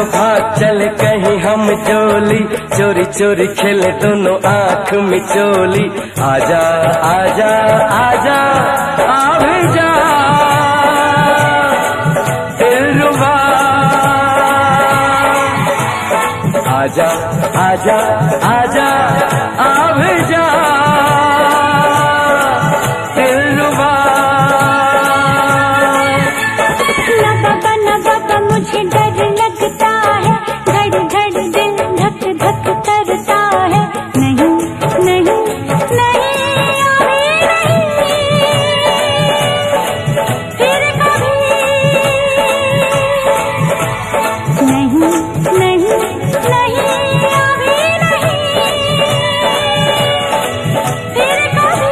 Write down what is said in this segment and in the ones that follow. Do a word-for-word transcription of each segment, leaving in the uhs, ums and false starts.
भाग चले कहीं हम चोली, चोरी चोरी खेले दोनों आँख मिचोली। आजा आजा आजा आ भी जा दिलरुबा, आजा आजा आजा आ भी जा दिलरुबा। ना बाबा ना बाबा मुझे डर लगता है, घड़ी घड़ी दिल धक धक करता है। नहीं नहीं नहीं अभी नहीं, फिर कभी नहीं नहीं नहीं अभी नहीं, फिर कभी।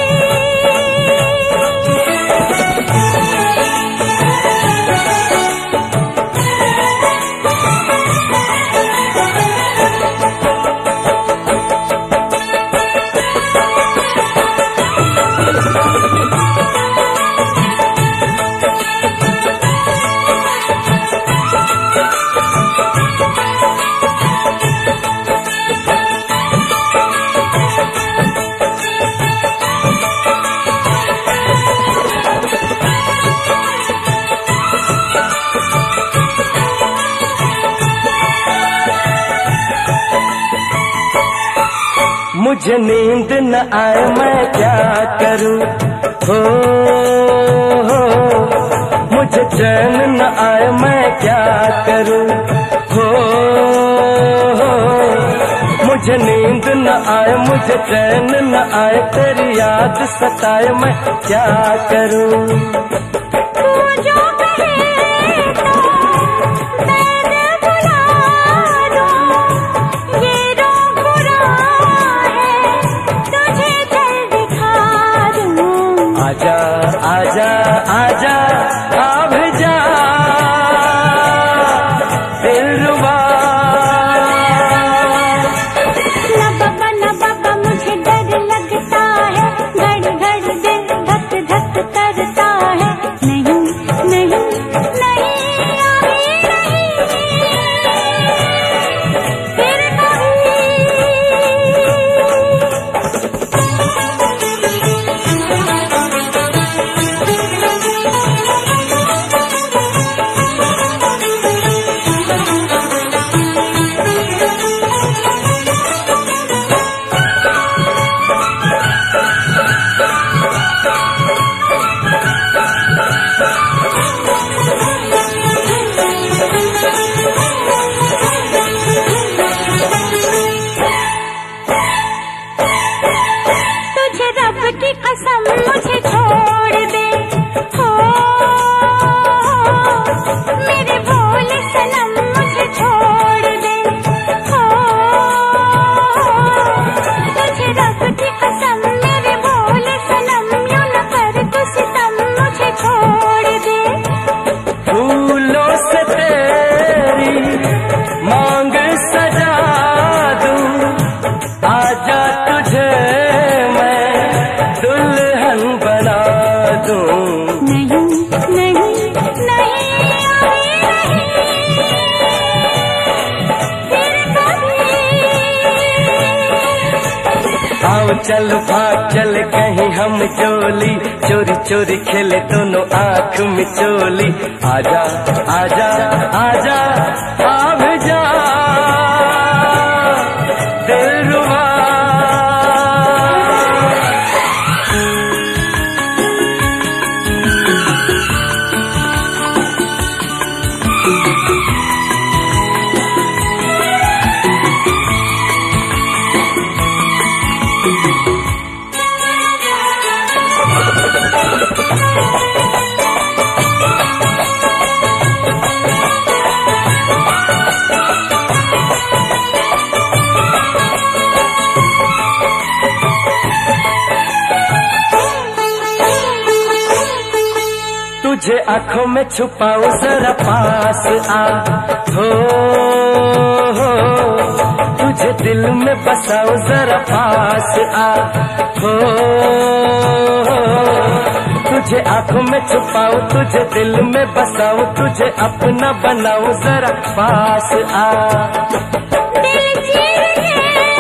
मुझे नींद न आए मैं क्या करूं, हो, हो मुझे चैन न आए मैं क्या करूं, हो, हो मुझे नींद न आए मुझे चैन न आए, तेरी याद सताए मैं क्या करूं। आजा आजा आजा आ भी जा दिलरुबा। ना बाबा ना बाबा मुझे डर लगता है, घड़ी घड़ी दिल धक धक करता है। नहीं नहीं नहीं अभी नहीं, फिर कभी। तुझे रब की कसम मुझे छोड़ दे, हो मेरे भोले सनम मुझे छोड़ दे, हो तुझे रब की कसम मेरे भोले सनम, यूं न कर कुछ सितम मुझे छोड़ दे। फूलों से तेरी मांग सजा दूं, आजा तुझे मैं दुल्हन बना दूं। नहीं नहीं नहीं अभी नहीं, फिर कभी। आओ चल भाग चल कहीं हम चोली, चोरी चोरी खेले दोनों आँख मिचोली। आजा आजा आजा आ भी जा दिलरुबा। तुझे आंखों में छुपाऊं जरा पास आ, हो, हो तुझे दिल में बसाऊं जरा पास आ, हो, हो तुझे आंखों में छुपाऊं, तुझे दिल में बसाऊं, तुझे अपना बनाऊं, जरा पास आ। दिल चीर के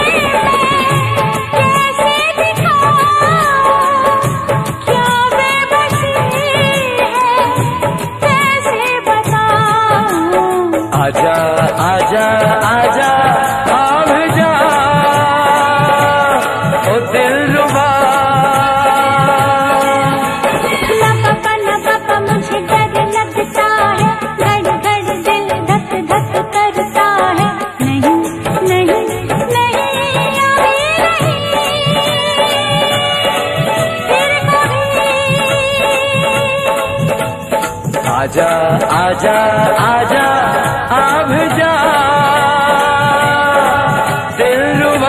कैसे दिखाऊं, क्या बेबसी है कैसे बताऊं। आजा आजा आजा आ भी जा ओ दिलरुबा। मुझे डर लगता है, घड़ घड़ दिल धक धक करता है। नहीं नहीं नहीं अभी नहीं, फिर कभी। आजा आजा आजा आ भी जा दिलरुबा।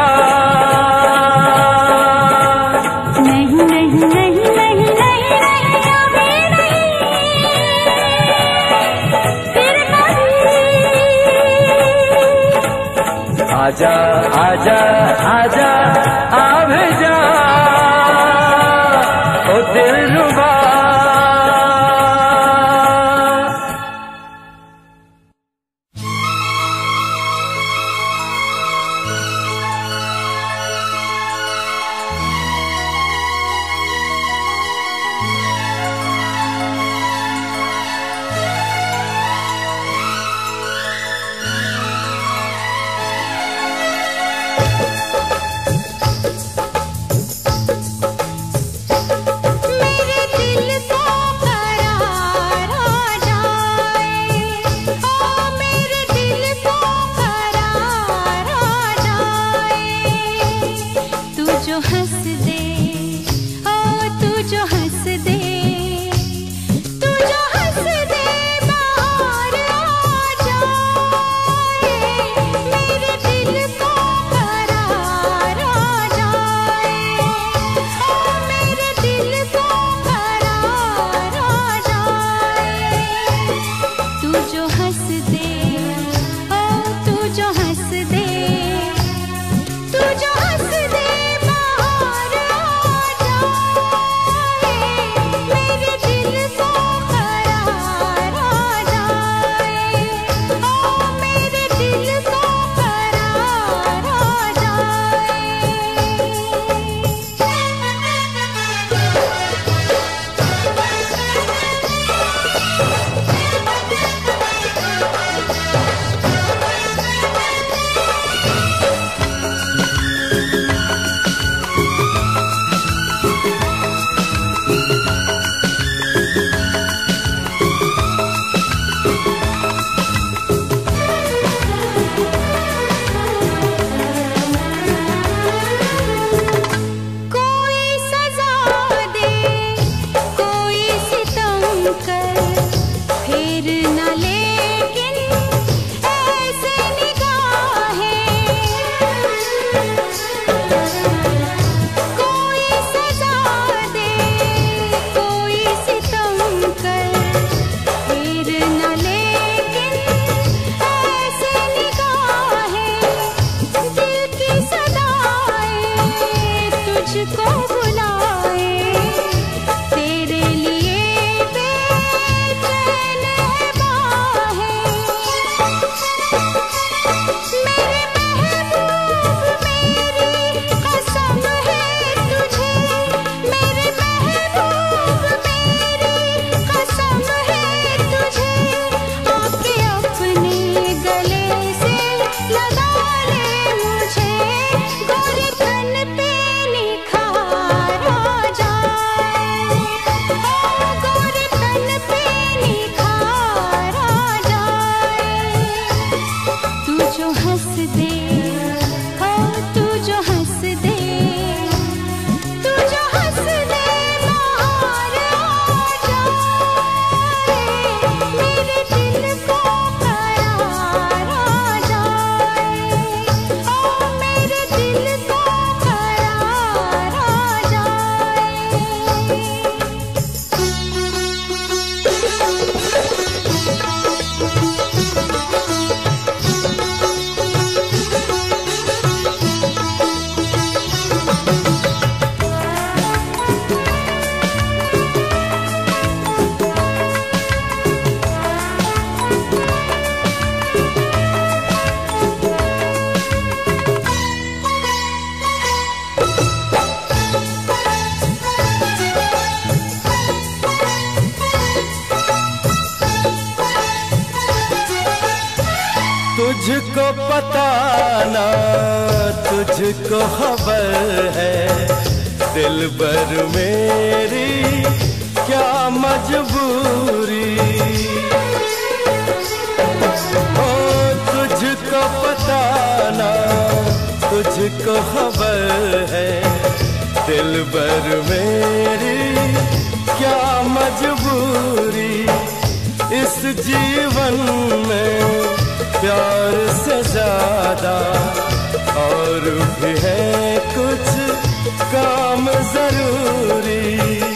नहीं नहीं नहीं नहीं नहीं नहीं अभी नहीं, फिर कभी। आजा आजा आजा आ भी जा ओ दिलरुबा। लगा ले मुझे गोरे तन पे निखार तुझको पता ना तुझको खबर है, दिल भर मेरी क्या मजबूरी। ओ तुझको पता ना तुझको खबर है, दिल भर मेरी क्या मजबूरी। इस जीवन में प्यार से ज्यादा और भी है कुछ काम जरूरी।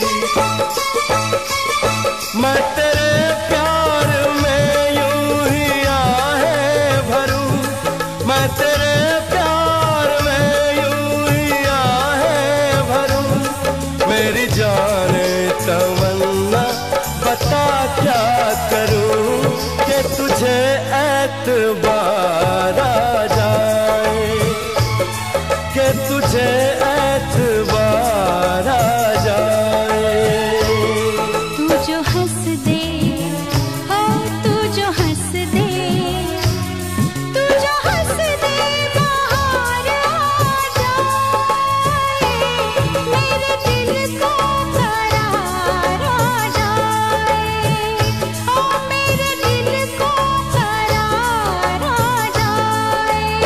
मैं तेरे प्यार में यूं ही आहें भरूं, मैं तेरे प्यार में यूं ही आहें भरूं। मेरी जाने तमन्ना बता क्या करूं कि तुझे एतबार आ जाए, कि तुझे एतबार आ जाए। तू जो हंस दे, हो तू जो हंस दे, तू जो हंस दे बाहर आ जाए, मेरे दिल को करार आ जाए, ओ मेरे दिल को करार आ जाए।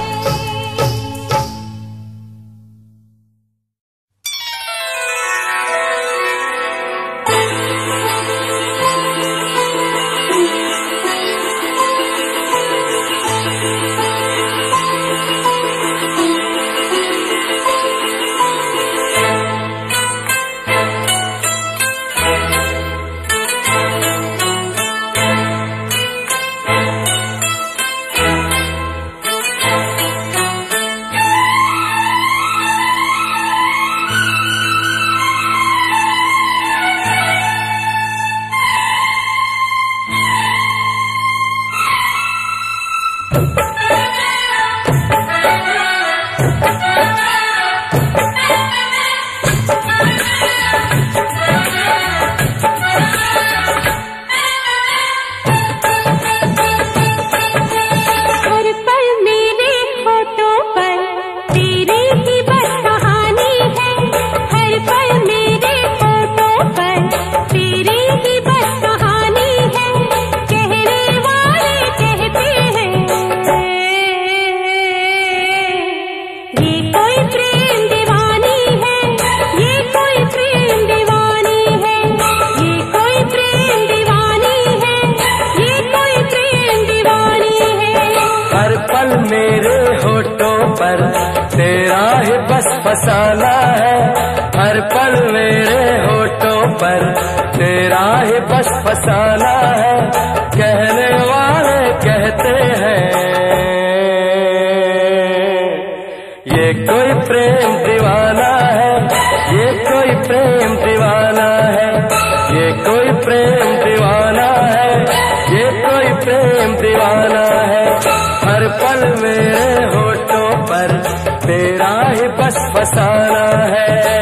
हर पल मेरे होठों पर तेरी ही बस कहानी है, हर पल मेरे होठों पर तेरी ही बस कहानी है। कहने वाले कहते हैं ये कोई प्रेम दीवानी है, ये कोई प्रेम दीवानी है, ये कोई प्रेम दीवानी है, ये कोई प्रेम दीवानी है। हर पल मेरे होठों पर तेरा ही बस फसाना है, हर पल मेरे होठों पर तेरा ही बस फसाना है। कहने वाले कहते हैं ये कोई प्रेम दीवाना है, ये कोई प्रेम दीवाना है, ये कोई प्रेम दीवाना है, ये कोई प्रेम दीवाना है। हर पल मेरे होठों पर तेरा ही बस फसाना है।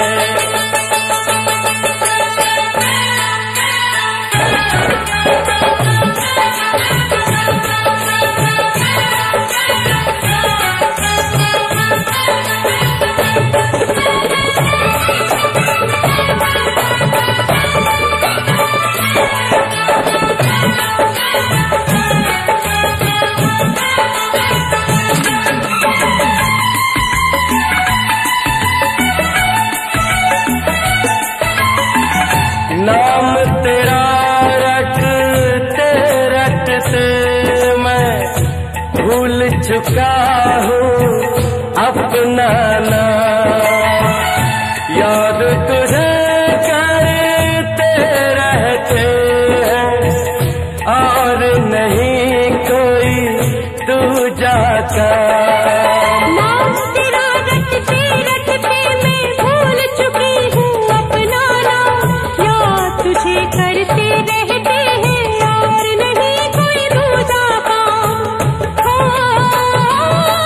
नाम तेरा रटते रटते मैं भूल चुका हूँ अपना नाम, याद तुझे करते रहते हैं और नहीं कोई दूजा का। नाम तेरा रटते रटते मैं भूल चुकी हूँ अपना नाम, याद तुझे करते रहते हैं और नहीं कोई दूजा काम।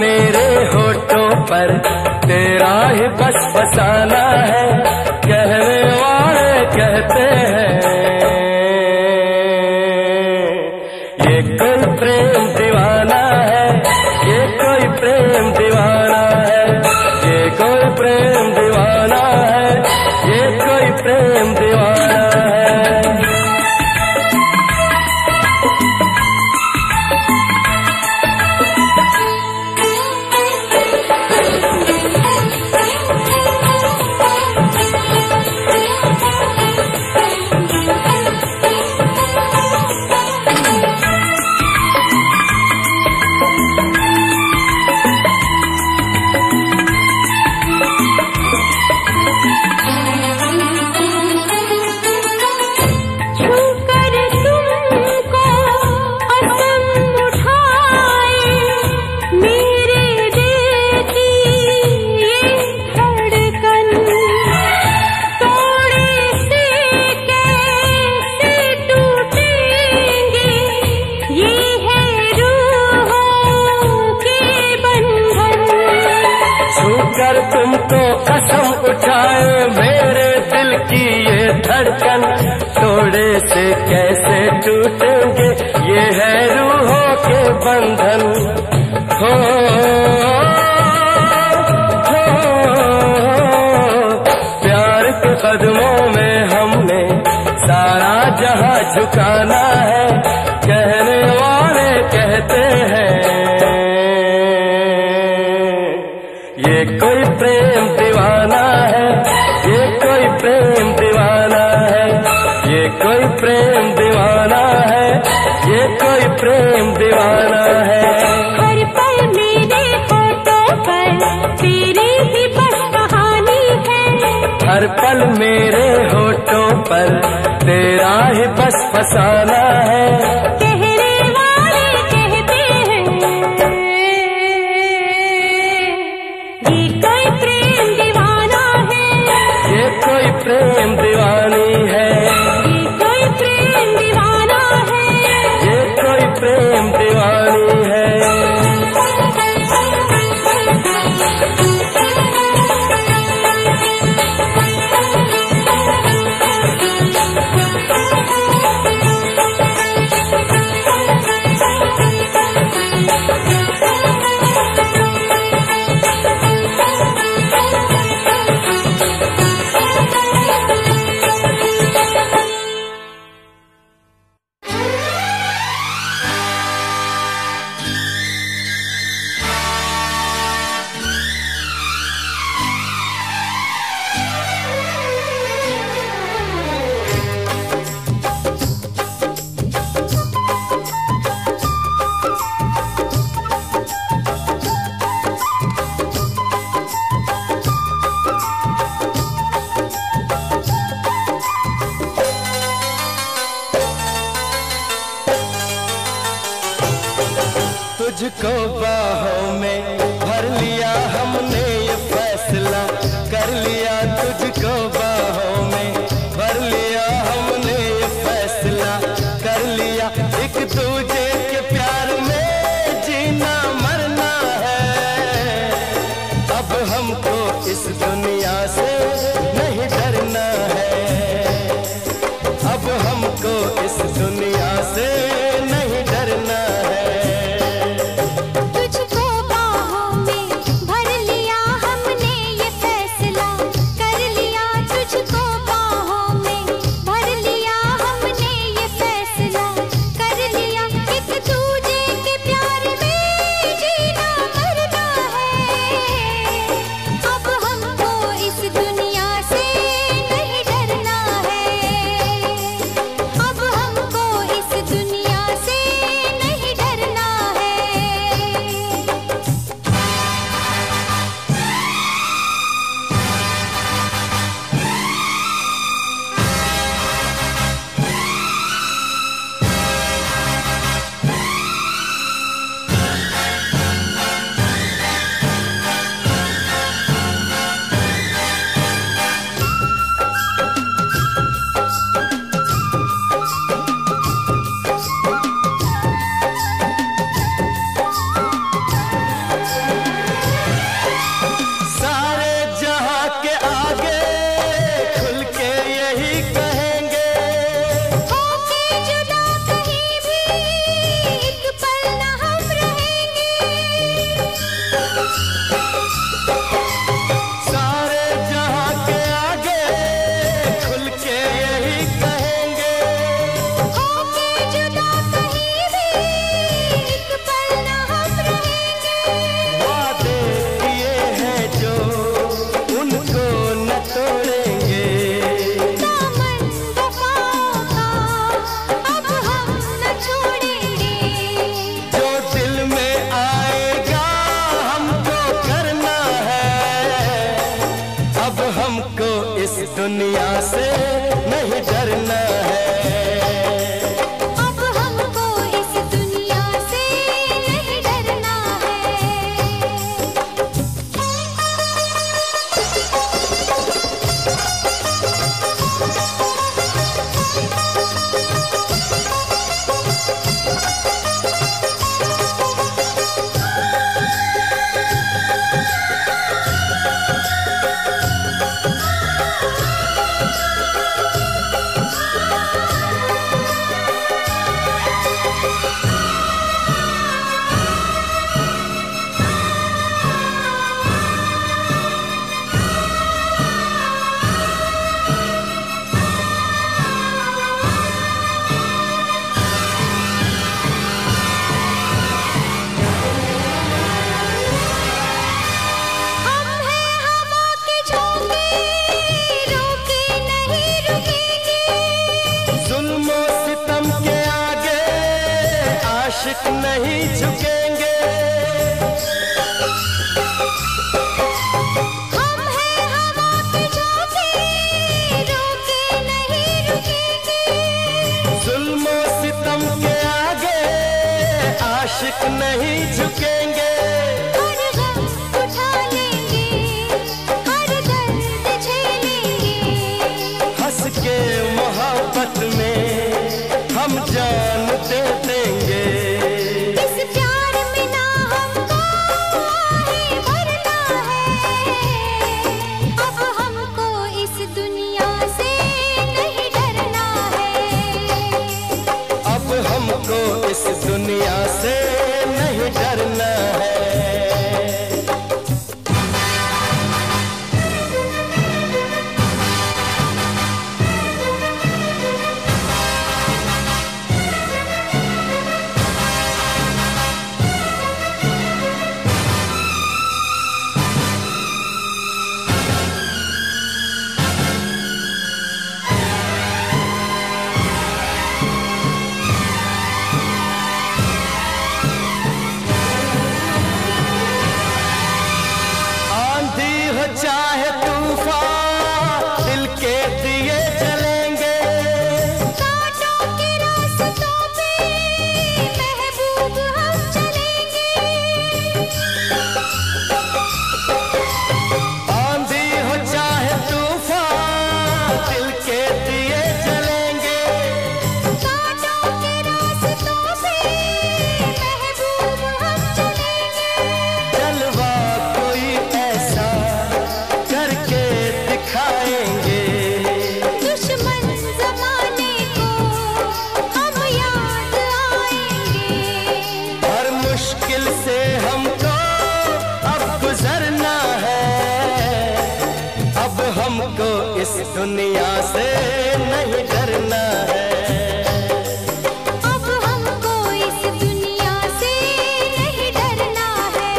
मेरे होठों पर तेरा ही बस फसाना है, कहने वाले कहते हैं ये कोई प्रेम दीवाना है, ये कोई प्रेम दीवाना है, ये कोई प्रेम दीवाना है, ये कोई प्रेम दीवाना है। कर तुमको कसम उठाए मेरे दिल की ये धड़कन, थोड़े से कैसे टूटेंगे ये है रूहों के बंधन। हो, हो, प्यार के कदमों में हमने सारा जहां झुकाना है, कहने वाले कहते हैं ये कोई प्रेम दीवाना है, ये कोई प्रेम दीवाना है, ये कोई प्रेम दीवाना है, ये कोई प्रेम दीवाना है। हर पल मेरे होठों पर तेरी ही बस कहानी है, हर पल मेरे होठों पर तेरा ही बस फसाना है, कहने वाले कहते हैं ये कोई प्रेम दीवाना है, ये कोई प्रेम दीवानी है, ये कोई प्रेम दीवाना है, ये कोई प्रेम दीवानी है। तुझको बाहों में भर लिया हमने ये फैसला कर लिया, तुझको बाहों में भर लिया हमने ये फैसला कर लिया, एक दूजे के प्यार में जीना मरना है, अब हमको इस दुनिया से नहीं डरना है, अब हमको इस दुनिया से नहीं डरना है। तुझको बाहों दुनिया से नहीं डरना है। अब हमको इस दुनिया से नहीं डरना आशिक नहीं झुकेंगे। हम हैं हवा के झोंके, रोके नहीं रुकेंगे। जुल्मों सितम के आगे आशिक नहीं झुकेंगे। हर गम उठा लेंगे, हर दर्द झेलेंगे। हंस के मोहब्बत में हम जान दे देंगे। इस प्यार में ना हमको आहे भरना है। अब हमको इस दुनिया से नहीं डरना है। अब हमको इस दुनिया से नहीं डरना है। चाहे तूफान दिल के दिए जलेंगे। कांटों के रास्तों पे महबूब हम चलेंगे। आंधी हो चाहे तूफान दिल के दिए जलेंगे। कांटों के रास्तों पे महबूब हम चलेंगे। जलवा कोई ऐसा करके दिखाएंगे। दुश्मन जमाने को हम याद आएंगे। हर मुश्किल से हमको अब गुजरना है। अब हमको इस दुनिया से नहीं डरना है। अब हमको इस दुनिया से नहीं डरना है।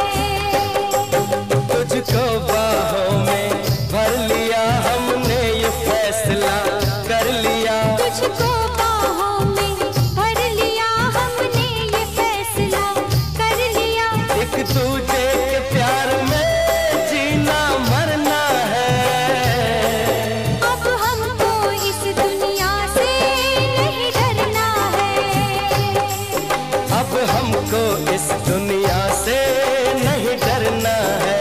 तुझको बाहों में भर लिया हमने ये फैसला कर लिया। तुझको बाहों में भर लिया हमने ये फैसला कर लिया। एक दूजे के प्यार में जीना मरना है। अब हमको इस दुनिया से नहीं डरना है। अब हमको इस दुनिया से नहीं डरना है।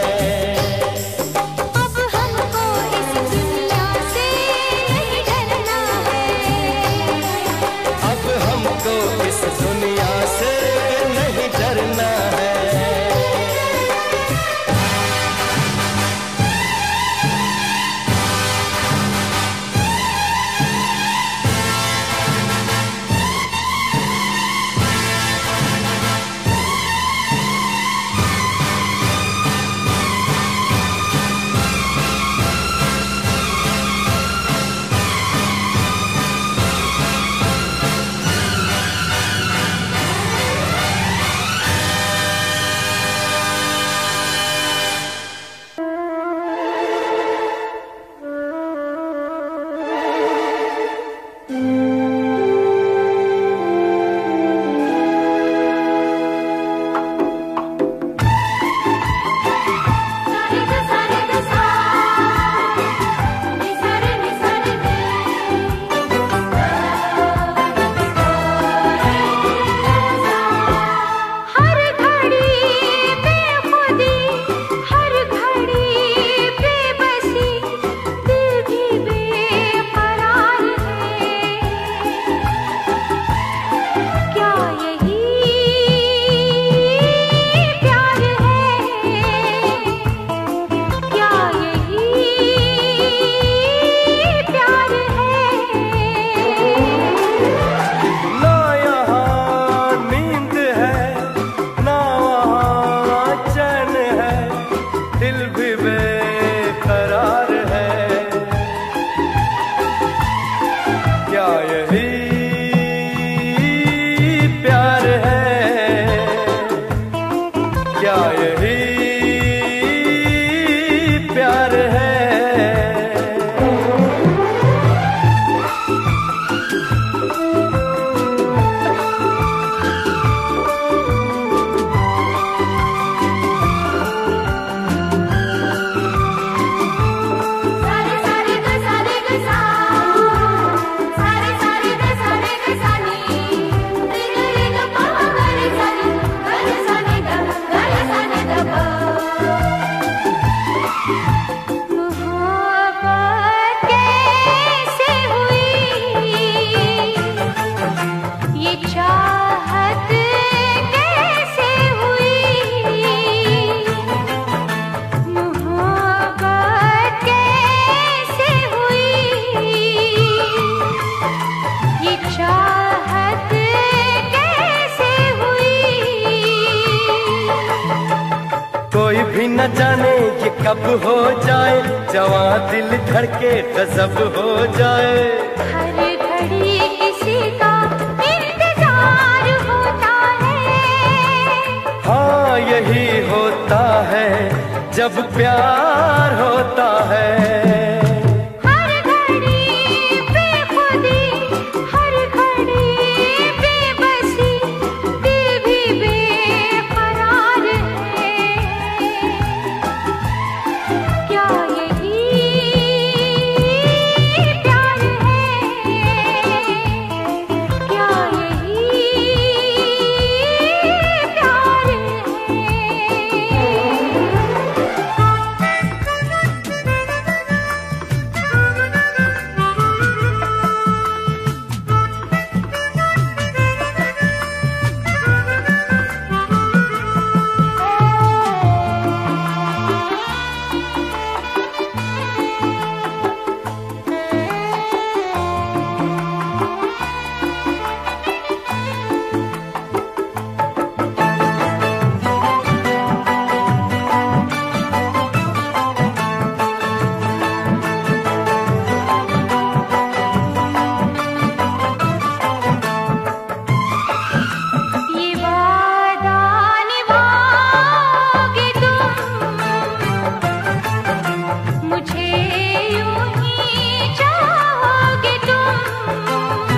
अब हमको इस दुनिया से नहीं डरना है। अब हमको इस दुनिया से नहीं डरना है। जाने ये कब हो जाए, जवां दिल धड़के गजब हो जाए। हर घड़ी किसी का इंतजार होता है। हाँ यही होता है जब प्यार होता है। हर घड़ी बेखुदी, हर घड़ी बेबसी, दिल भी बेकरार है। क्या यही प्यार है? क्या यही प्यार है? ये वादा निभाओगे तुम, मुझे यूं ही चाहोगे तुम।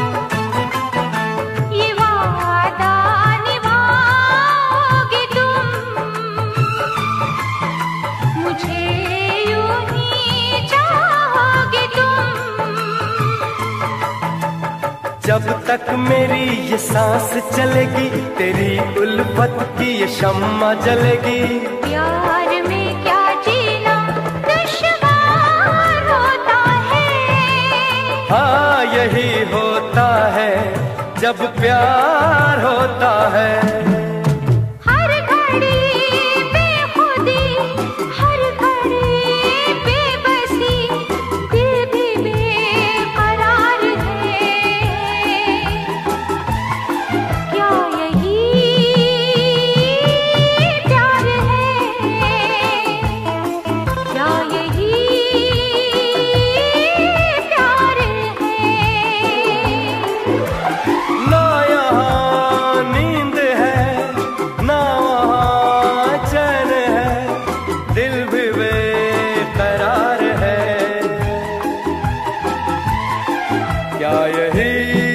ये वादा निभाओगे तुम, मुझे यूं ही चाहोगे तुम। जब तक मेरी ये सांस चलेगी, तेरी उल्फत की ये शम्मा जलेगी। प्यार में क्या जीना दुश्वार होता है। हाँ यही होता है जब प्यार होता है। हर घड़ी बेखुदी, हर घड़ी बेबसी, दिल भी बेकरार है। क्या यही प्यार है? क्या यही प्यार है? ना यहाँ नींद है, ना वहाँ चैन है, दिल भी बेकरार है। क्या यही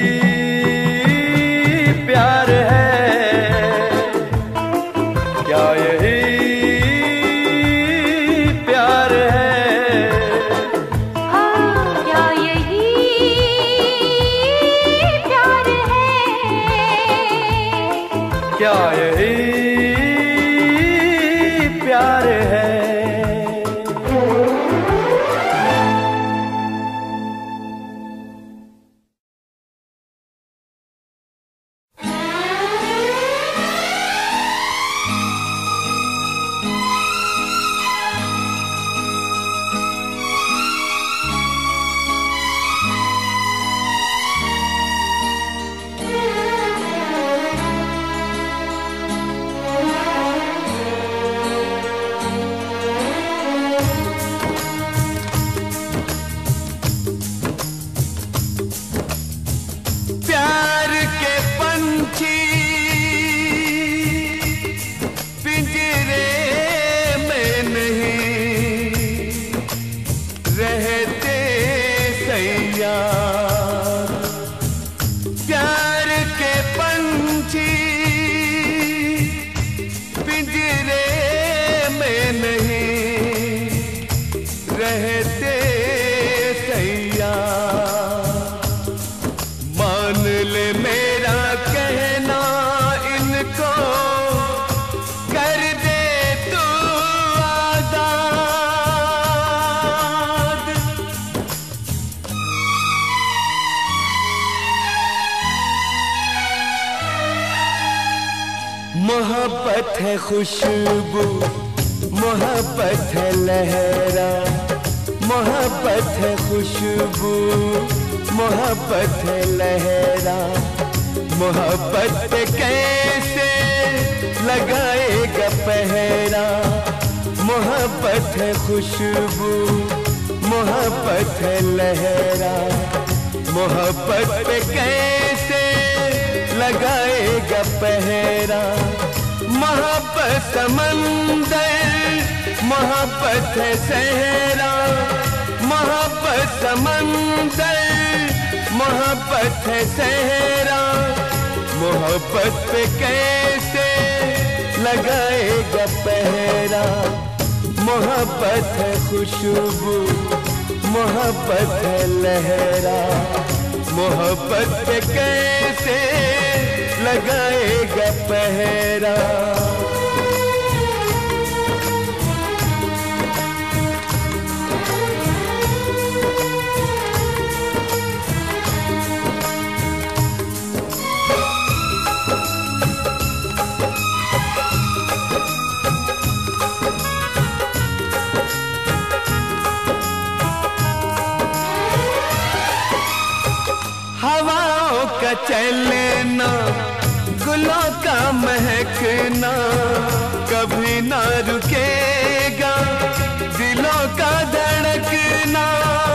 प्यार है? क्या यही प्यार है? हाँ, क्या यही प्यार है? क्या यही प्यार है? प्यार के पंछी पिंजरे में नहीं रहते सैया। प्यार के पंछी पिंजरे में नहीं रहते सैया। मान ले मेरा कहना इनको, कर दे तू आजाद। मोहब्बत है खुशबू, मोहब्बत है लहरा, मोहब्बत है खुशबू, मोहब्बत है लहरा। मोहब्बत पे कैसे लगाएगा पहरा, मोहब्बत है खुशबू, मोहब्बत है लहरा, मोहब्बत पे कैसे लगाएगा पहरा। मोहब्बत समंदर, मोहब्बत है सहरा, मोहब्बत समंदर, मोहब्बत है सहरा। मोहब्बत पे कैसे लगाएगा पहरा। मोहब्बत है खुशबू, मोहब्बत है लहरा, मोहब्बत पे कैसे लगाएगा पहरा। हवाओं का चलना, गुलों का महकना, कभी ना रुकेगा दिलों का धड़कना।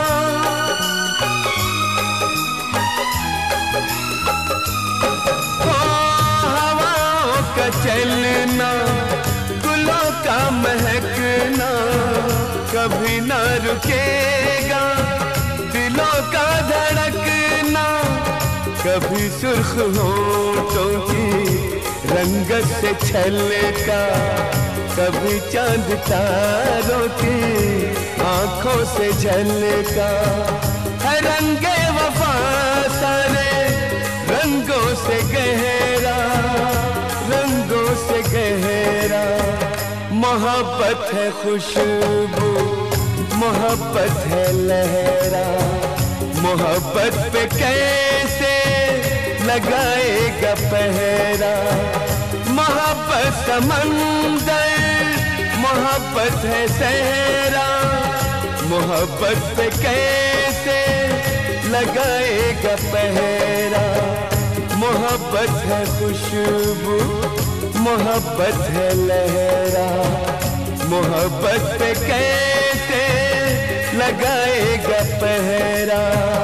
ओ हवाओं का चलना, गुलों का महकना, कभी ना रुकेगा दिलों का धड़कना। कभी सुर्ख होठों की रंगत से छलका, कभी चांद तारों की आंखों से झलका। है रंगे वफा सारे रंगों से गहरा, रंगों से गहरा। मोहब्बत है खुशबू, मोहब्बत है लहरा, मोहब्बत पे कैसे लगाएगा पहरा। मोहब्बत समंदर, मोहब्बत है सहरा, मोहब्बत पे कैसे लगाएगा पहरा। मोहब्बत है खुशबू, मोहब्बत है लहरा, मोहब्बत पे कैसे लगाएगा पहरा।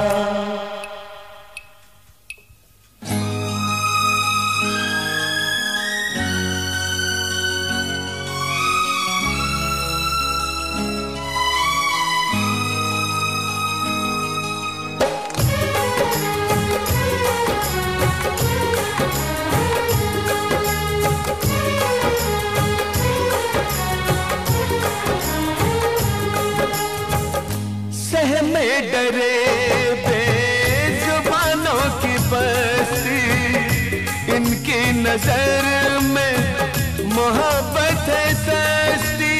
में डरे बेजुबानों की बस्ती, इनकी नजर में मोहब्बत है सस्ती।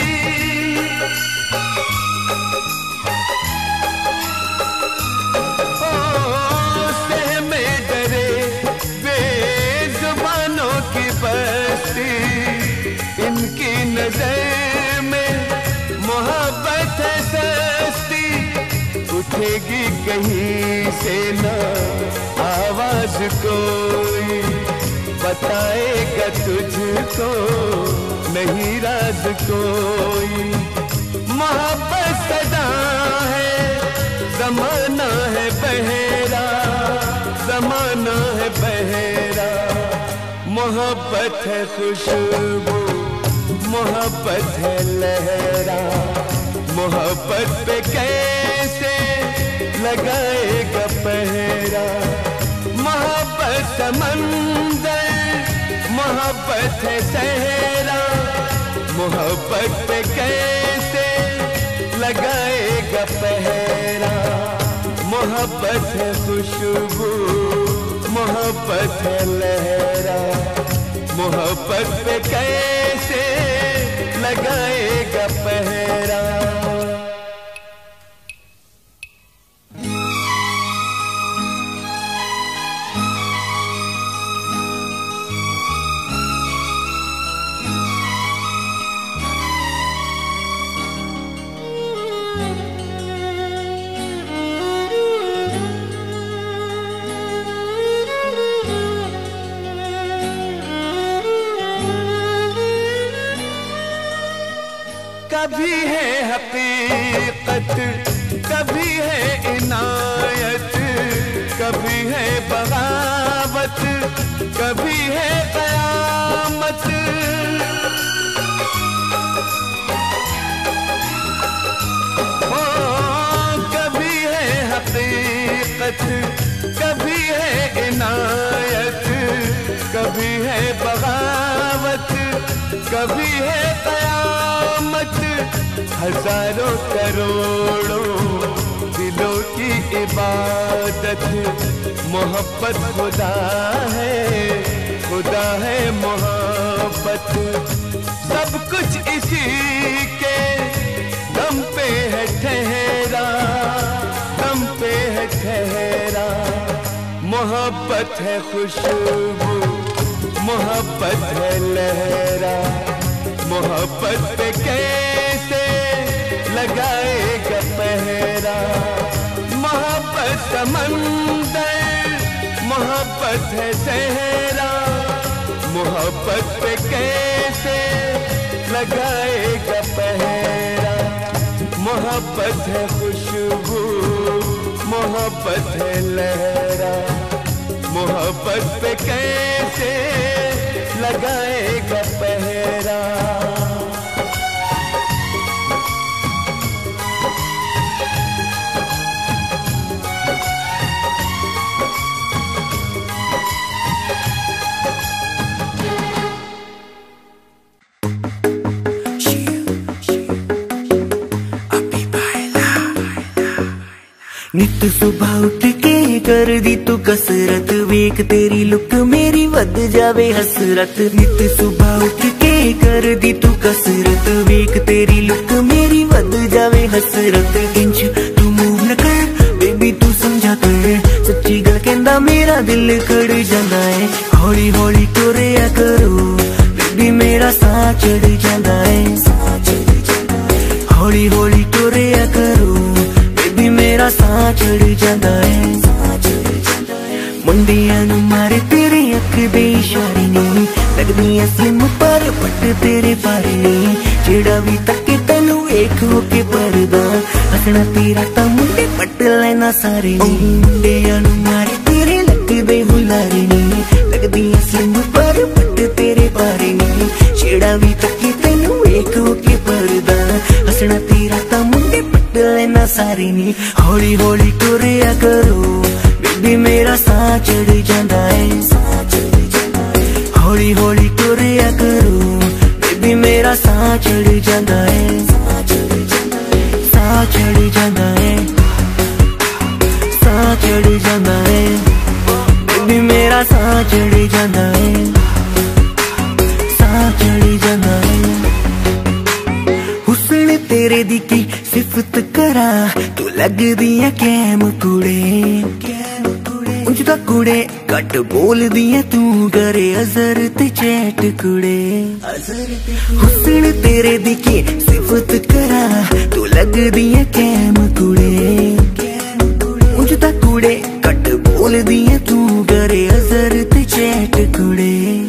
ओ सह में डरे बेजुबानों की बस्ती, इनकी नजर में मोहब्बत है सस्ती। उठेगी कहीं से ना आवाज कोई, बताएगा तुझको नहीं राज कोई। मोहब्बत सदा है, जमाना है बहरा, जमाना है बहरा। मोहब्बत है खुशबू, मोहब्बत है लहरा, मोहब्बत पे कैसे लगाएगा पहरा। मोहब्बत समंदर, मोहब्बत है सहरा, मोहब्बत पे कैसे लगाएगा पहरा। मोहब्बत है खुशबू, मोहब्बत है लहरा, मोहब्बत पे कैसे लगाएगा पहरा। कभी है हकीकत, कभी है इनायत, कभी है बगावत, कभी है कयामत। ओ कभी है हकीकत, कभी है इनायत, कभी है बगावत, कभी है कयामत। हजारों करोड़ों दिलों की इबादत, मोहब्बत खुदा है, खुदा है मोहब्बत। सब कुछ इसी के दम पे है ठहरा, दम पे है ठहरा। मोहब्बत है खुशबू, मोहब्बत है लहरा, मोहब्बत पे कैसे लगाएगा पहरा। मोहब्बत समंदर, मोहब्बत है सहरा, मोहब्बत पे कैसे लगाएगा पहरा। मोहब्बत है खुशबू, मोहब्बत है लहरा, मोहब्बत पे कैसे लगाएगा पहरा। नित सुबह उठ के कर दी तू कसरत, वेख तेरी लुक मेरी वध जावे हसरत। नित सुबह उठ के कर दी तू कसरत, वेख तेरी लुक मेरी वध जावे हसरत। इंच तू मूव न कर बेबी तू समझा कर, सच्ची गल कहंदा मेरा दिल खड़ जांदा है। हौली हौली टुरिया करो बेबी मेरा साह चढ़ जांदा है। हौली हौली टुरिया करो बेबी मेरा साह चढ़ जांदा है। मुंडियां नूं मारे तेरे अख दे इशारे नी, लगदी स्लिम पर पट तेरे बारे नी। जेड़ा भी तके तैनू वेख हो के परदा, हसना तेरा तां मुंडे पट लेना सारे नी। मुंडियां नूं मारे तेरे लगदे हुलारे नी, लगदी स्लिम पर पट तेरे बारे नी। जेड़ा भी तके तैनू वेख हो के परदा, हसना तेरा तां मुंडे पट लेना सारे नी। हौली हौली टुरिया करो बेबी मेरा साह चढ़ जांदा है। हौली हौली टुरिया करो बेबी मेरा साह चढ़ जांदा है। साह चढ़ जांदा है, साह चढ़ जांदा है बेबी मेरा साह चढ़ जांदा है। साह चढ़ जांदा है। हुस्न तेरे दी की सिफत करा, तू लगदी है कैम कुड़े। उंज दा कुड़े घट बोल दिया तू करे अजर ते चैट कुड़े। हुस्न तेरे दी की सिफत करा, तू लगदी है कैम कुड़े। उंज दा कुड़े घट बोल दिया तू करे अजर ते चैट कुड़े।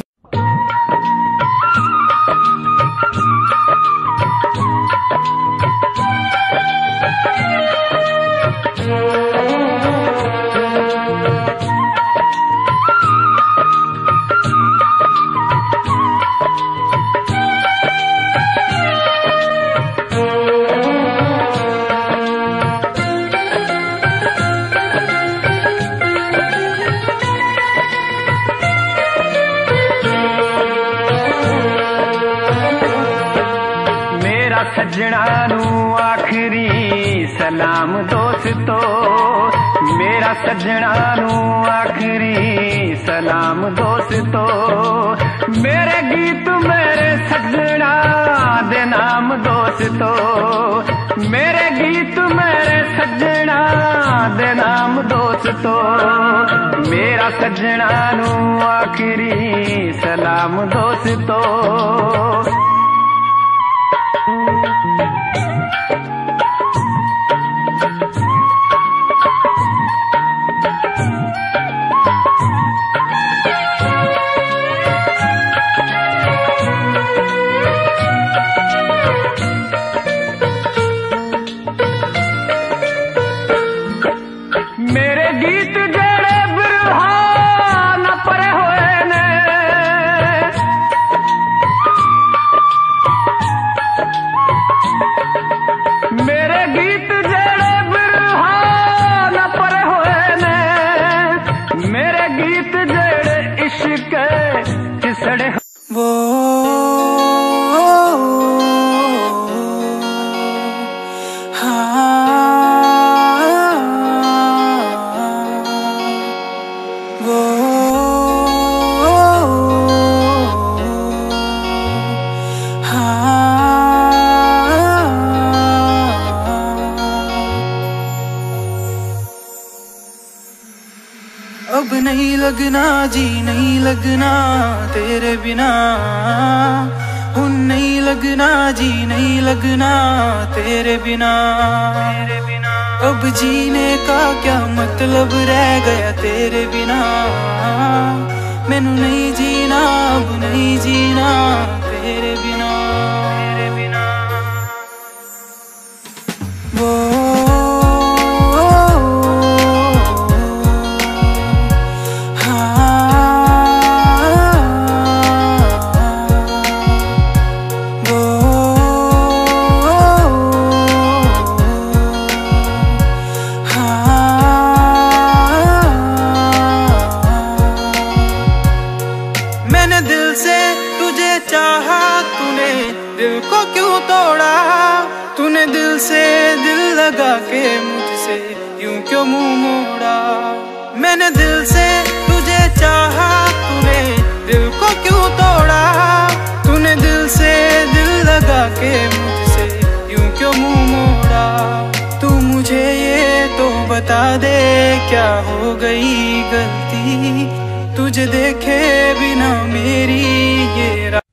सजना नू आखिरी सलाम दोस्तों, मेरा सजना नू आखिरी सलाम दोस्तों। मेरे गीत मेरे सजना दे नाम दोस्तों, मेरे गीत मेरे सजना दे नाम दोस्तों। मेरा सजना नू आखिरी सलाम दोस्तों। अब नहीं लगना जी नहीं लगना तेरे बिना, उन नहीं लगना जी नहीं लगना तेरे बिना। अब जीने का क्या मतलब रह गया तेरे बिना, मैनू नहीं जीना अब नहीं जीना तेरे बिना। वो मैंने दिल से तुझे चाहा, तूने दिल को क्यों तोड़ा, तूने दिल से दिल लगा के मुझसे यूं क्यों मुंह मोड़ा। मैंने दिल से तुझे चाहा, तूने दिल को क्यों तोड़ा, तूने दिल से दिल लगा के मुझसे यूं क्यों मुंह मोड़ा। तू मुझे ये तो बता दे क्या हो गई गलती, तुझे देखे बिना मेरी ये रात।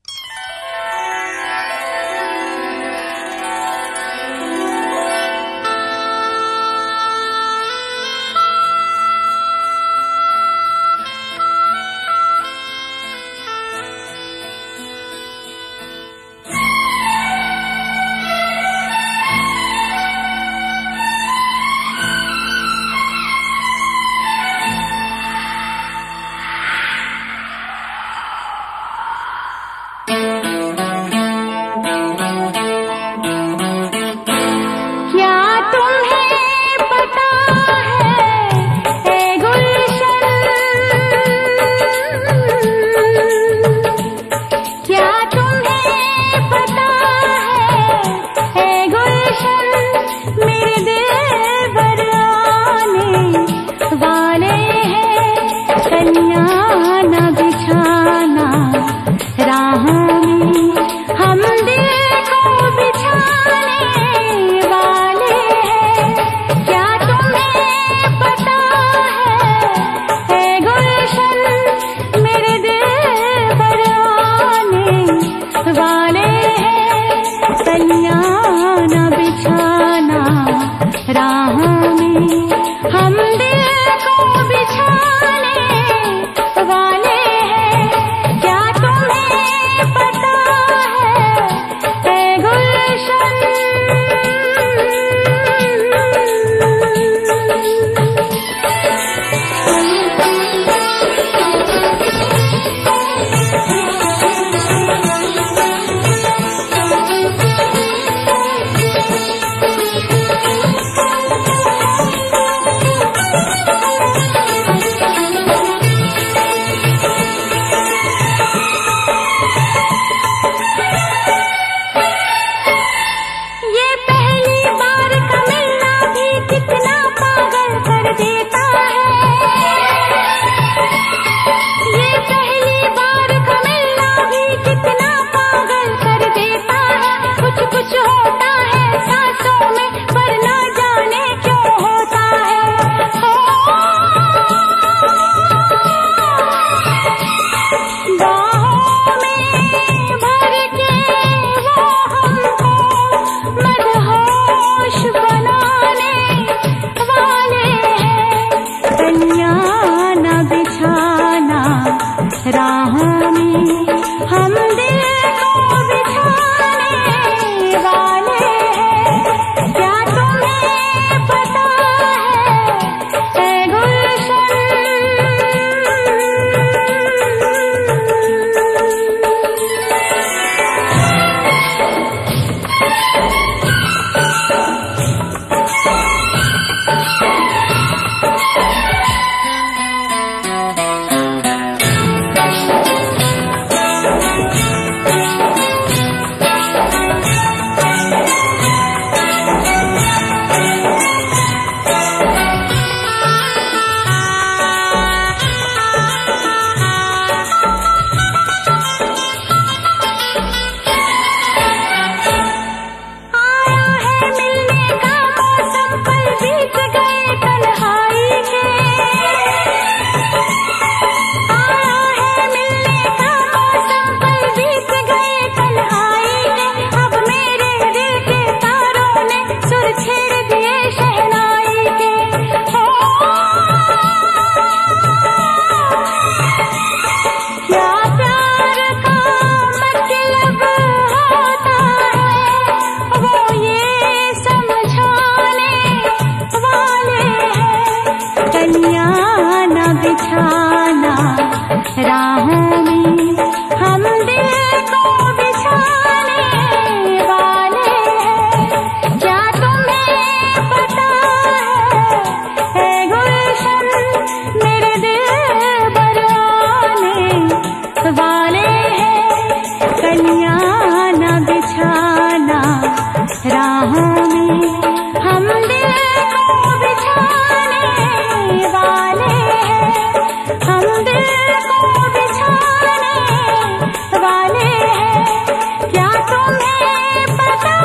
बिछाना राहों में, हम दिल को बिछाने वाले हैं। क्या तुम्हें पता है गुलशन मेरे दिल बराने वाले हैं। कलियां न बिछाना राहों में, हम दिल को बिछाने वाले हैं। हम दिल को बिछाने वाले हैं। क्या तुम्हें पता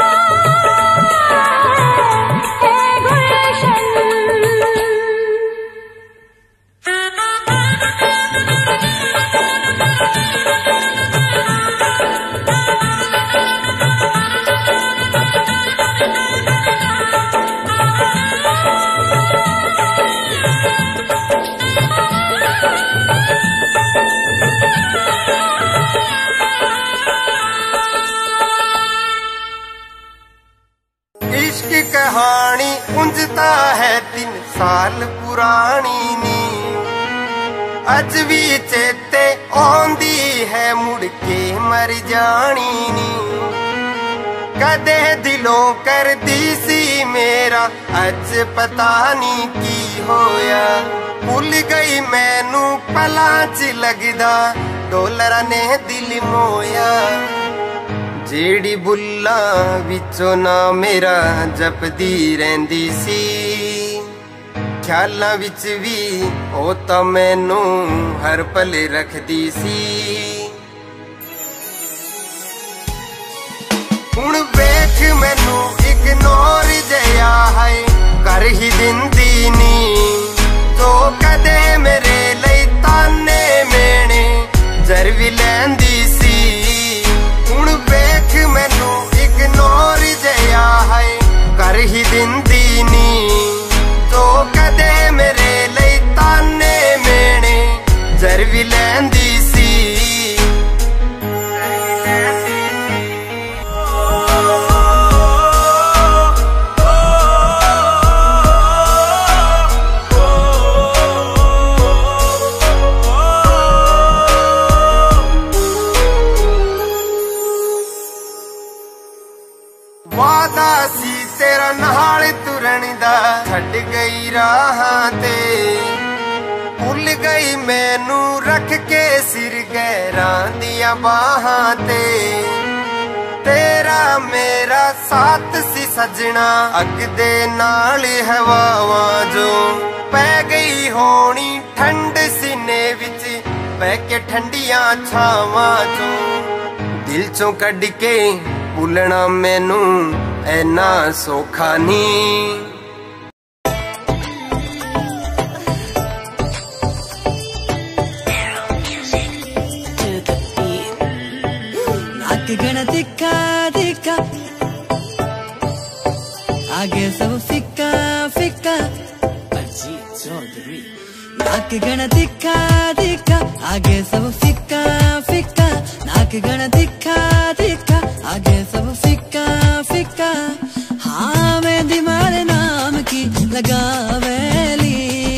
है गुलशन। इश्क कहानी उंजता है तीन साल पुरानी नी, अज भी चेते आंदी है मुड़ के मर जानी नी। कदे दिलों कर दी सी मेरा अज पता नहीं की होया। भुल गई मैनू पलां च लगदा डोलरा ने दिल मोया। जेड़ी बुल्लां विचों ना मेरा जपदी रहिंदी सी, ख्यालां विच भी ओ तां मैनू हर पल रखदी सी। हुण वेख मैनू इग्नोर जया है कर ही दिंदी नी। तो कदे मेरे लई ताने मेने जर भी लैंदी सी। हुण वेख मैनू इग्नोर जया है कर ही दिंदी नी। तो कदे मेरे लई ताने मेने जर भी लैंदी सी। वादा सी तेरा नाल तुरन दा छड़ गई राहां ते। भुल गई मैनू रख के सिर गैरां दियां बाहां ते। तेरा मेरा साथ सी सजना अग दे नाल हवावां जो पै गई होनी ठंड सीने विच पै के ठंडियां छावां चो। दिल चों कढ के भुलना मैनू ऐना सौखा नी। नाक गण दिखा दिखा आगे सब फिक्का फिक्का। नाक गण दिखा दिखा आगे सब फिक्का फिक्का। नाक गण दिखा दिखा आगे सब फिक्का फिक्का। हाँ मैं दिमाग नाम की लगावेली,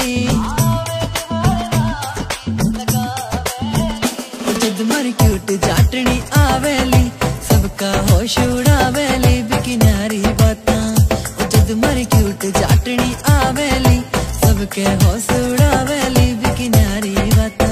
जद मर क्यूट जाटनी आवेली सबका होश उड़ावेली बिकिनारी बातां। जद मर क्यूट जाटनी आवेली सबके होश उड़ावेली बिकिनारी बातां।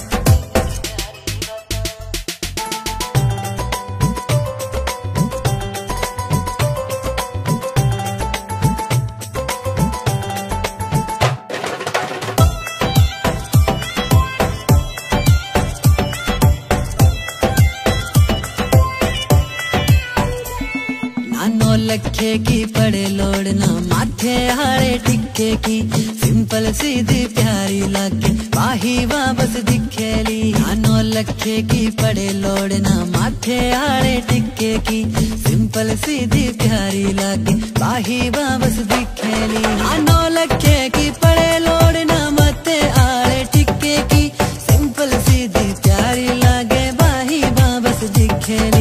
नौ लखे की पड़े लोड़ना माथे हारे टिक्के की। सिंपल सीधी प्यारी लागे वाही वापस दिखेली। नौ लखे की पड़े लोड़ना माथे हारे टिक्के की। सिंपल सीधी प्यारी लागे वाही वापस दिखेली। नौ लखे की पड़े लोड़ना माथे हारे टिक्के की। सिंपल सीधी प्यारी लागे वाही वापस दिखेली।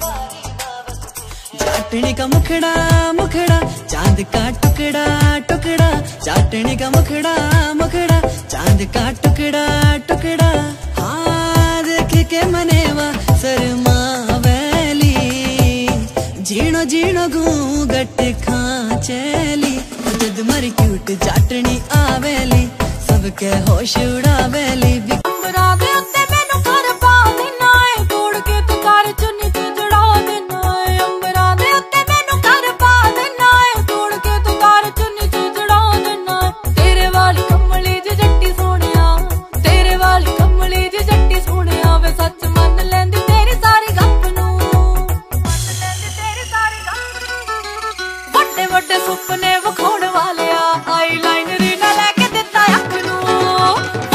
चाटनी का मुखड़ा मुखड़ा चांद का टुकड़ा टुकड़ा। चाटनी का मुखड़ा मुखड़ा चांद चांद का टुकड़ा टुकड़ा हाँ देख के मनेवा शर्मा वैली जीणो जीणो घूंघट खांचेली जद मरी क्यूट चाटनी आवेली सबके होश उड़ावेली सुपने वखाउण वाले आई लाइनर ना लेके दिता अख नू।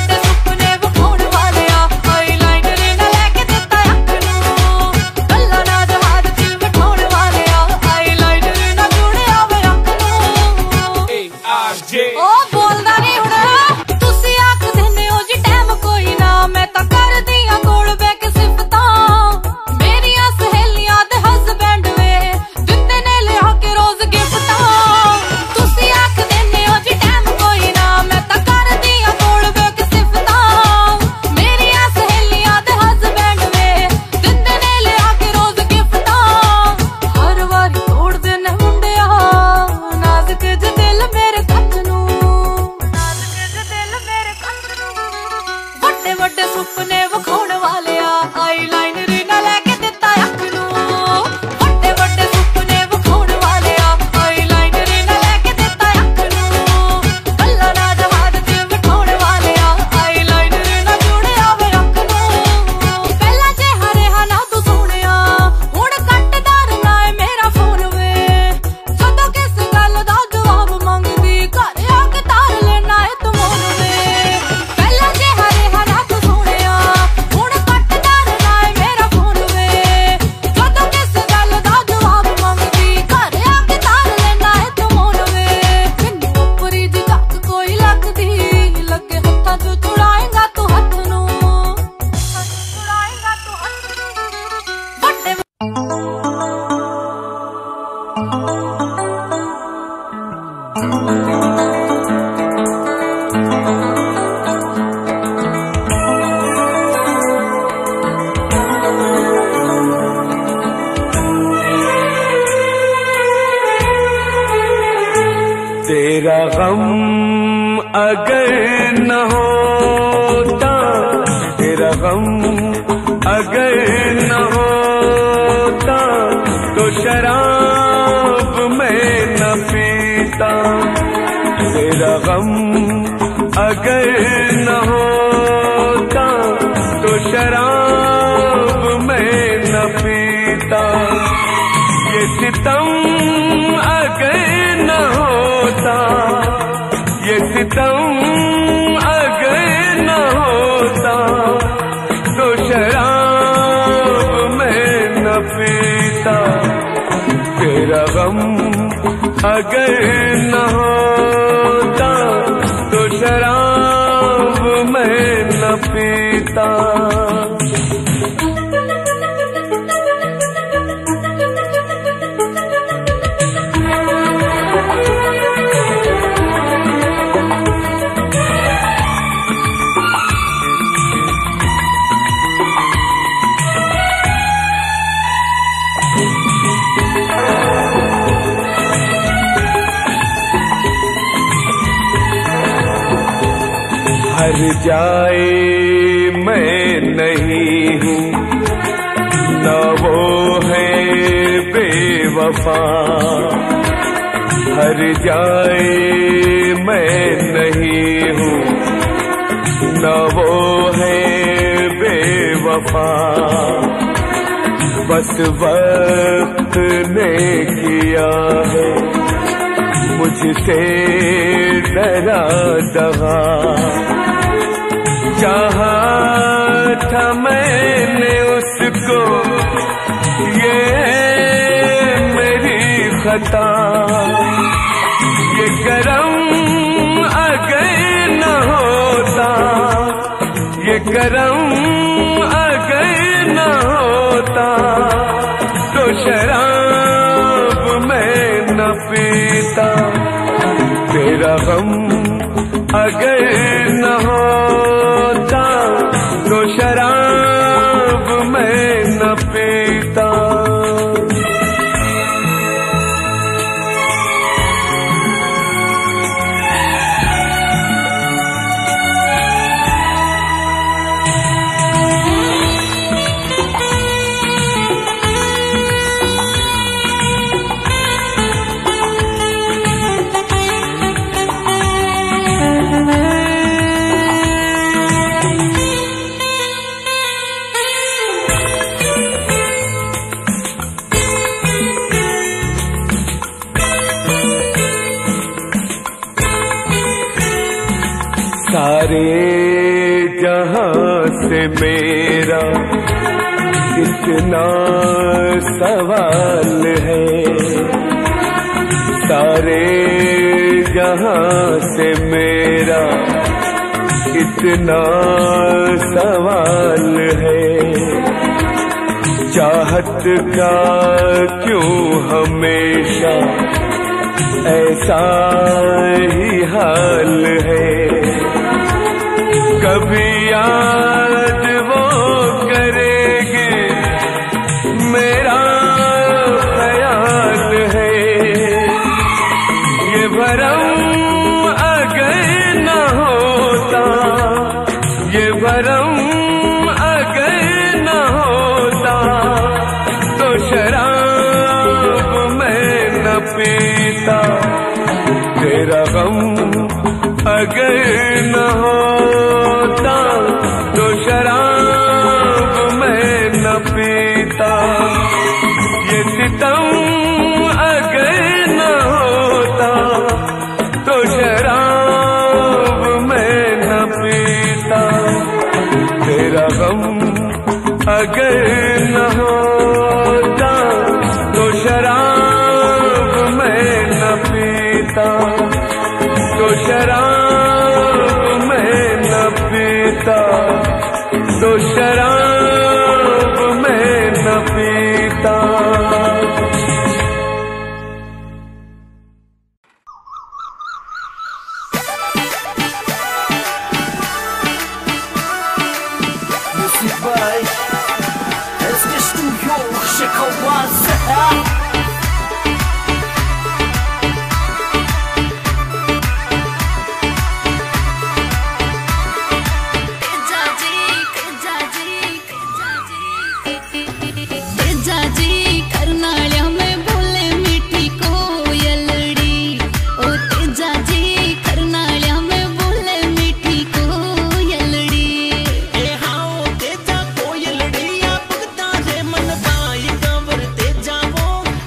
तेरा गम अगर न होता, तेरा गम अगर न होता तो शराब मैं न पीता। तेरा गम अगर न होता तो शराब मैं न पीता। ये सितम अगर न होता, ये सितम अगर न होता तो शराब मैं न पीता। तेरा गम अगर न होता तो शराब मैं न पीता। हर जाए मैं नहीं हूँ, न वो है बेवफा। हर जाए मैं नहीं हूँ, न वो है बेवफा। बस वक्त ने किया है मुझसे डरा दगा। चाहा था मैंने उसको, ये मेरी खता। ये करम अगर न होता, ये करम अगर न होता तो शराब मैं न पीता। तेरा गम अगर न होता तो शराब मैं न पीता। सारे जहां से मेरा इतना सवाल है, सारे जहां से मेरा इतना सवाल है। चाहत का क्यों हमेशा ऐसा ही हाल है। कभी याद वो करेंगे मेरा ख्याल है। ये भरम अगर न होता, ये भरम अगर न होता तो शराब मैं न पीता। तेरा गम अगर न होता तो शराब मैं न पीता। ये सितम अगर न होता तो शराब मैं न पीता। तेरा गम अगर न होता तो शराब मैं न पीता, तो शराब मैं न पीता, तो शराब मैं न पीता। Music by S K Studio Chekawasa. Teja कोयलड़िया भगता रे मन बाई गांवर तेजा वो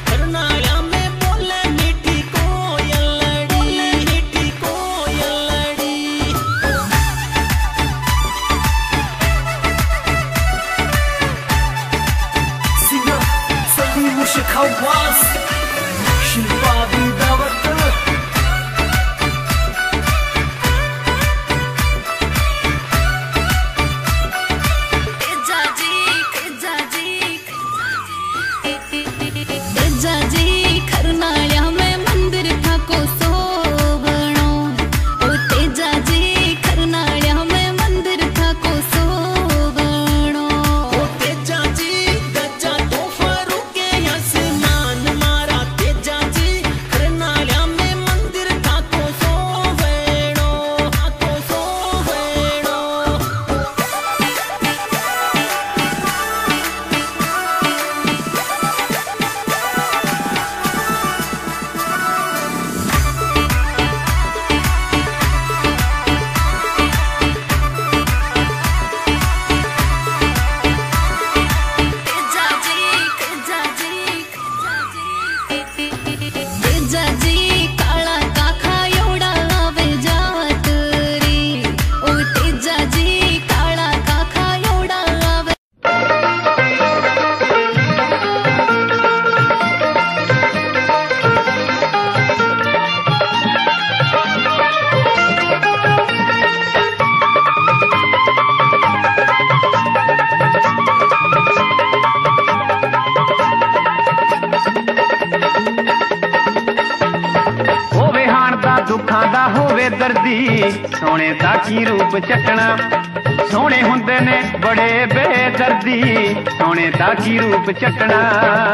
बेदर्दी सोने दा की रूप चटना सोने हुंदे ने बड़े बेदर्दी सोने दा की रूप चटना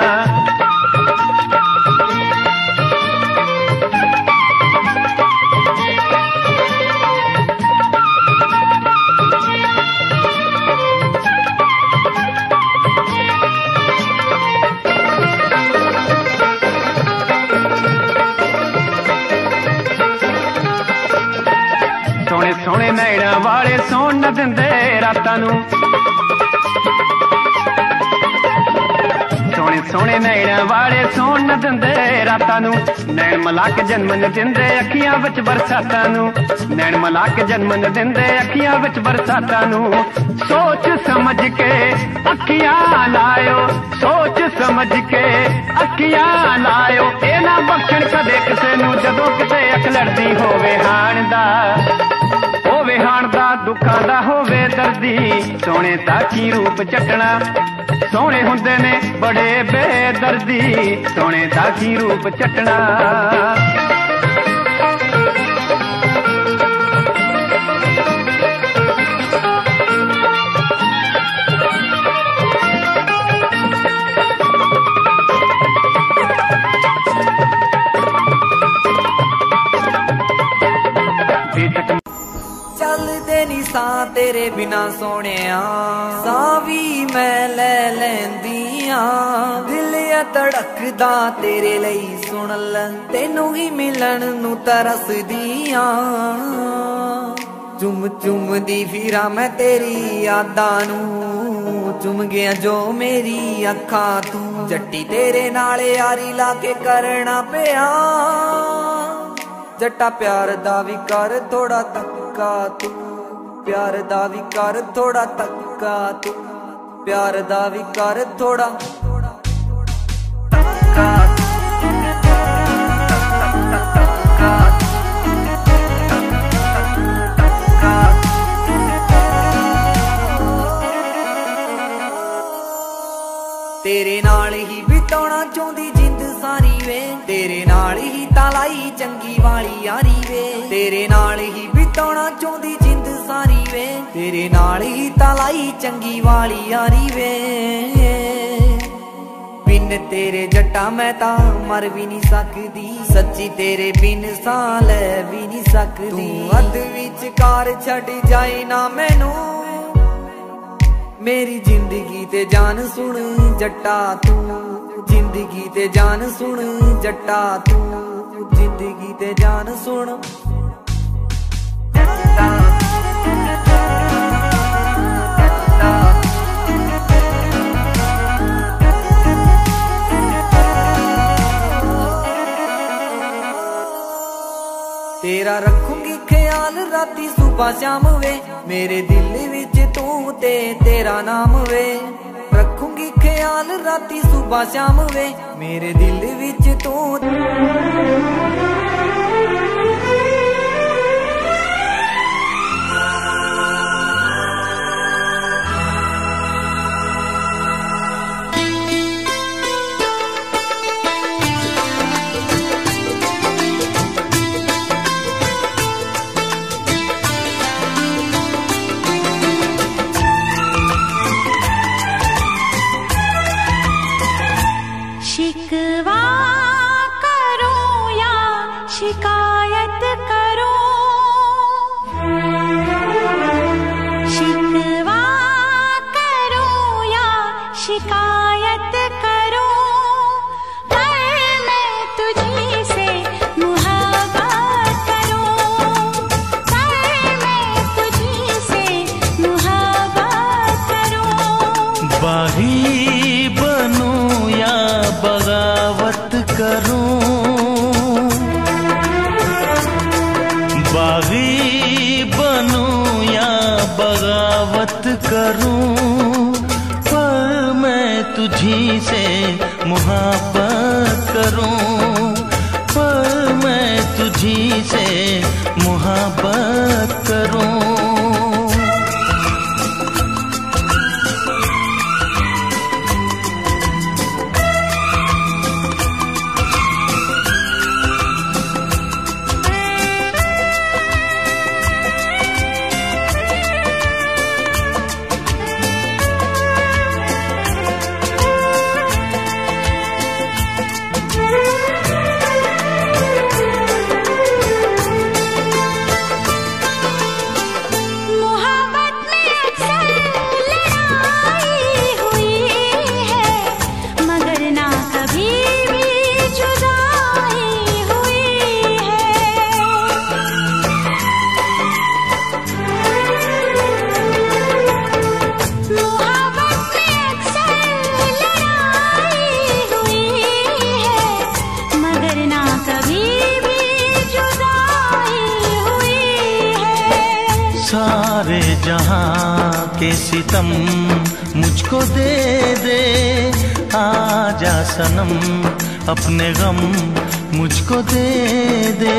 सोने सोने नैना वाले सोन न दिंदे रातां नू सोने सोने नैना वाले सोन न दिंदे रातां नू नैन मला के जन्म न दिंदे अखियां विच बरसातां नू नैन मला के जन्म न दिंदे अखियां विच बरसातां नू सोच समझ के अखियां लायो सोच समझ के अखियां लायो ए ना बख्शण कदे किसे नू जदों किते अख लड़दी होवे हाण दा होवे हाण दा दुखां दा होवे दर्दी सोने दा की रूप चटना सोने हुंदे ने बड़े बेदर्दी सोने दा की रूप चटना चलदे नी सा तेरे बिना सोनिया सा भी मैं ले लैंदियां दिल या धड़कदा तेरे लई सुन ल तेनू ही मिलन नू तरसदियां चुम चुम दी फिरा मैं तेरी यादां नू चुम गया जो मेरी अखां तू जट्टी तेरे नाल यारी ला के करना पिया जट्टा प्यार दा भी कर थोड़ा तक्का तू प्यार दा भी कर थोड़ा तक्का तू प्यार दा भी कर थोड़ा तक्का तेरे नाल ही बिताना चाहती जिंद सारी वे तेरे नाल ही तालाई चंगी वाली यारी वे तेरे नाल ही बिताना चाहती जिंद सारी वे तेरे नाल ही तालाई चंगी वाली यारी वे बिन तेरे जट्टा मैं ता मर भी नहीं सकदी सच्ची तेरे बिन सा ले भी नहीं सकदी अध विचकार छड़ जाए ना मैनू मेरी जिंदगी ते जान सुन जट्टा तू जिंदगी ते जान सुन जट्टा तू जिंदगी ते जान सुन तेरा रखूंगी ख्याल राती सुबह शाम वे मेरे दिल विच तू ते तेरा नाम वे रखूंगी ख्याल राती सुबह शाम वे मेरे दिल विच तू शिकवा करूं या शिकायत करूं शिकवा करूं या शिकायत करूं पर मैं तुझी से मुहब्बत करूं पर मैं तुझी से मुहब्बत करूं बागी बनूं या बगावत करूं बागी बनूं या बगावत करूं पर मैं तुझी से मुहब्बत करूं पर मैं तुझी से मुहब्बत करूं सारे जहां के सितम मुझको दे दे, आजा सनम अपने गम मुझको दे दे।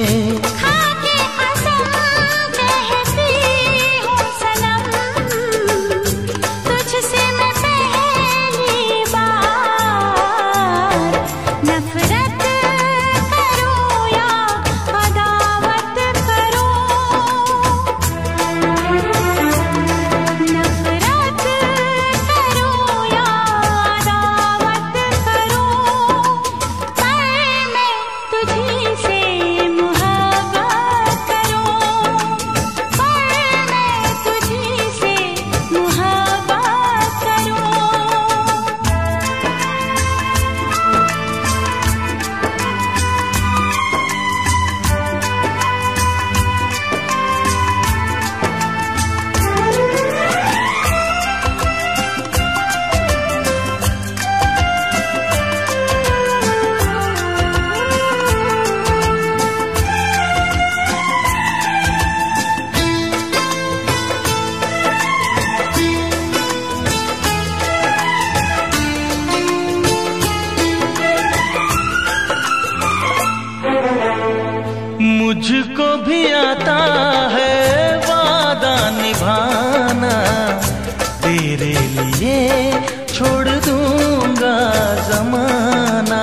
मुझको भी आता है वादा निभाना, तेरे लिए छोड़ दूंगा जमाना।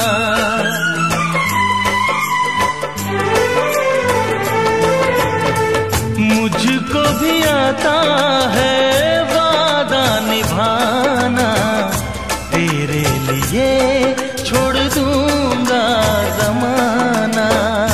मुझको भी आता है वादा निभाना, तेरे लिए छोड़ दूंगा जमाना।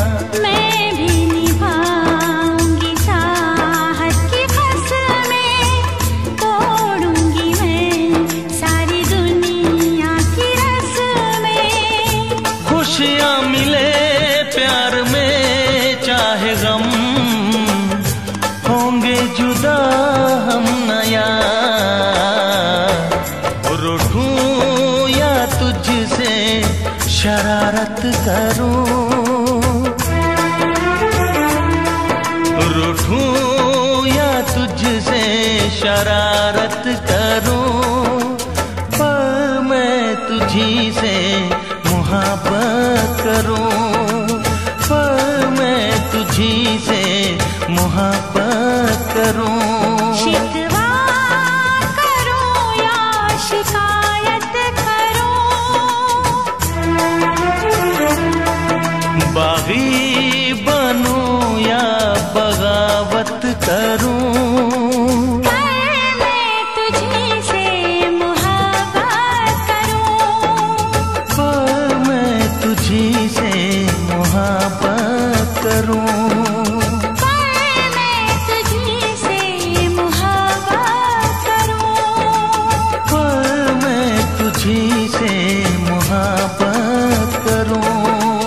खुशियाँ मिले प्यार में चाहे गम, होंगे जुदा हम नया। रूठूं या तुझसे शरारत करूं, रूठूं या तुझसे शरारत करूं, पर मैं तुझी से मोहब्बत करूं, पर मैं तुझी से मोहब्बत करूं। शिकवा करूं या शिकायत करूं, बागी बनूं या बगावत करूं, तुझी से मोहब्बत करूं, पर मैं तुझी से मोहब्बत करूं, पर मैं तुझी से मोहब्बत करूं।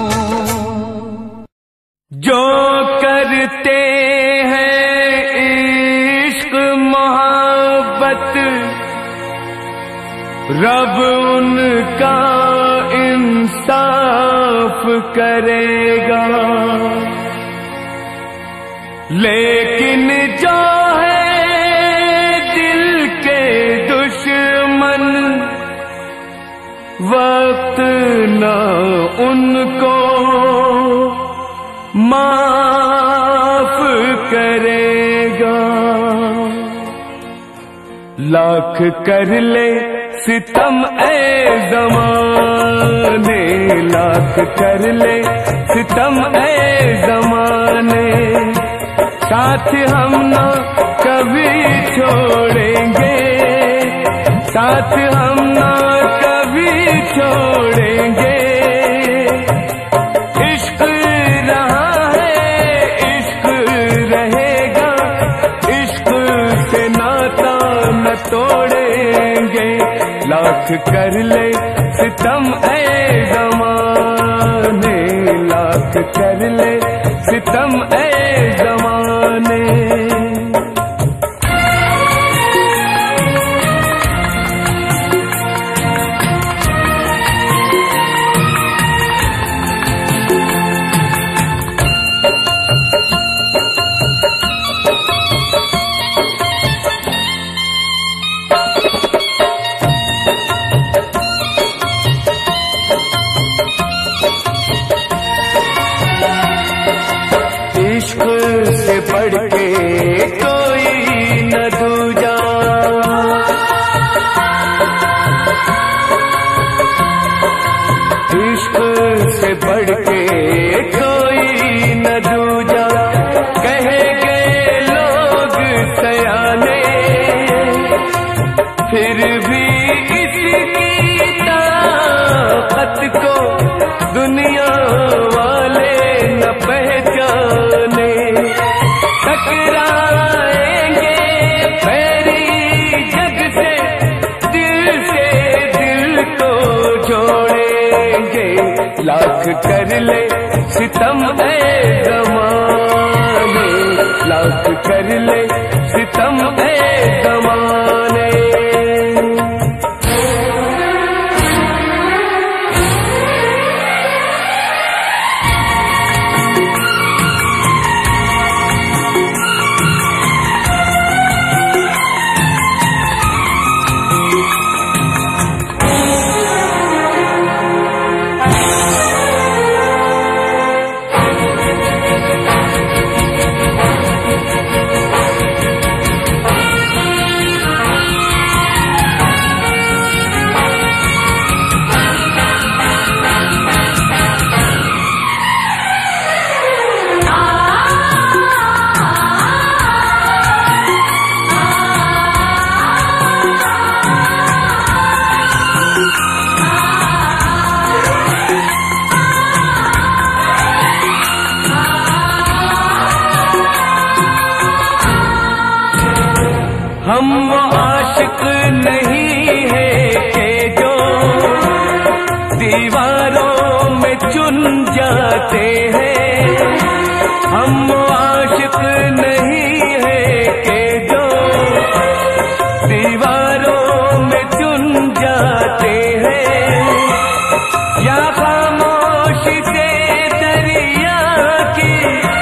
जो करते हैं इश्क मोहब्बत, रब उनका इंसाफ करेगा, लेकिन जो है दिल के दुश्मन, वक्त न उनको माफ करेगा। लाख कर ले सितम ए ज़माने, लाख कर ले सितम ए ज़माने, साथ हम ना कभी छोड़ेंगे, साथ हम ना कभी छोड़ेंगे। इश्क रहा है इश्क रहेगा, इश्क से नाता न तोड़ेंगे। लाख कर ले सितम ए ज़माने, लाख कर ले सितम ए ज़माने। सितम ए ज़माने, लाख कर ले सितम ए ज़माने। हम वो आशिक नहीं है कि जो दीवारों में चुन जाते हैं, हम वो आशिक नहीं है कि जो दीवारों में चुन जाते हैं, या खामोशी से दरिया की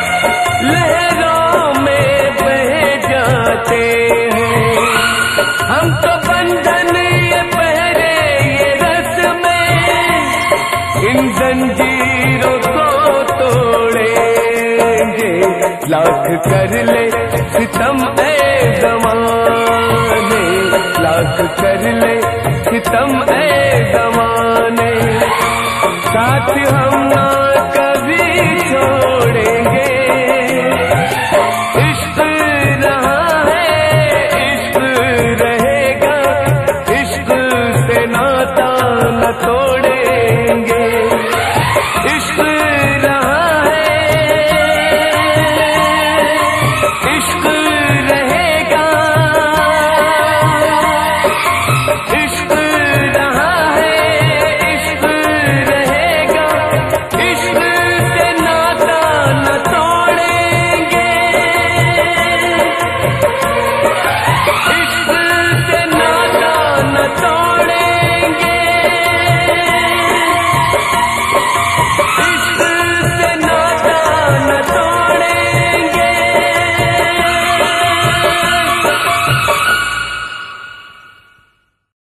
लहरों में बह जाते हैं। हम तो बंधन ये पहरे ये रस में इन जंजीरों को तोड़ेंगे, लाख कर ले सितम ए ज़माने, लाख कर ले सितम ए ज़माने। साथ हम